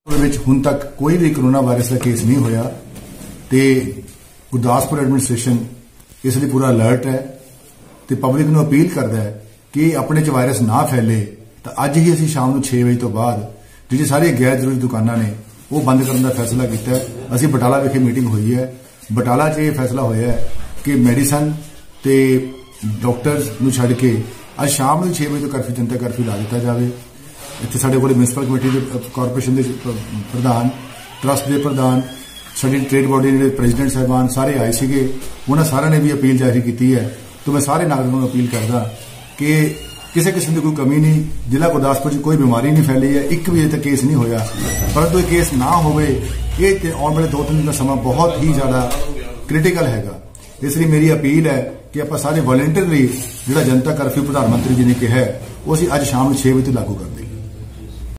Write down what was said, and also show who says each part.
Speaker 1: ਹੁਣ ਤੱਕ ਕੋਈ ਵੀ कोरोना वायरस का केस नहीं होया ते गुरदासपुर एडमिनिस्ट्रेशन इस लिए पूरा अलर्ट है ते पब्लिक नूं अपील करता है कि अपने च वायरस ना फैले। तो अज ही असीं शाम नूं 6 बजे तो बाद जिहड़ी सारी गैर जरूरी दुकानां ने वो बंद करने का फैसला किया है। असीं बटाला विखे मीटिंग हुई है, बटाला च ये फैसला होया है कि मेडिसन ते डॉक्टर्स नूं छड्ड के अज शाम नूं 6 बजे तो कर्फ्यू जनता कर्फ्यू ला दिता जाए। इत्थे साडे कोल म्यूनसिपल कमेटी के कॉरपोरेशन के प्रधान, ट्रस्ट के प्रधान, साडी ट्रेड बॉडी के प्रेजिडेंट साहबान सारे आए सीगे। उन्होंने सारे ने भी अपील जारी की है। तो मैं सारे नागरिकों को अपील करदा कि किसी किस्म की कोई कमी नहीं, जिला गुरदासपुर कोई बीमारी नहीं फैली है, एक भी अजे तक केस नहीं होया, परंतु केस ना होवे ये आने वाले 2-3 दिन का समा बहुत ही ज़्यादा क्रिटिकल हैगा। इसलिए मेरी अपील है कि आप सारे वॉलंटियरली जिहड़ा जनता कर्फ्यू प्रधानमंत्री जी ने कहा है वो असीं अज शाम 6 बजे लागू कर दें।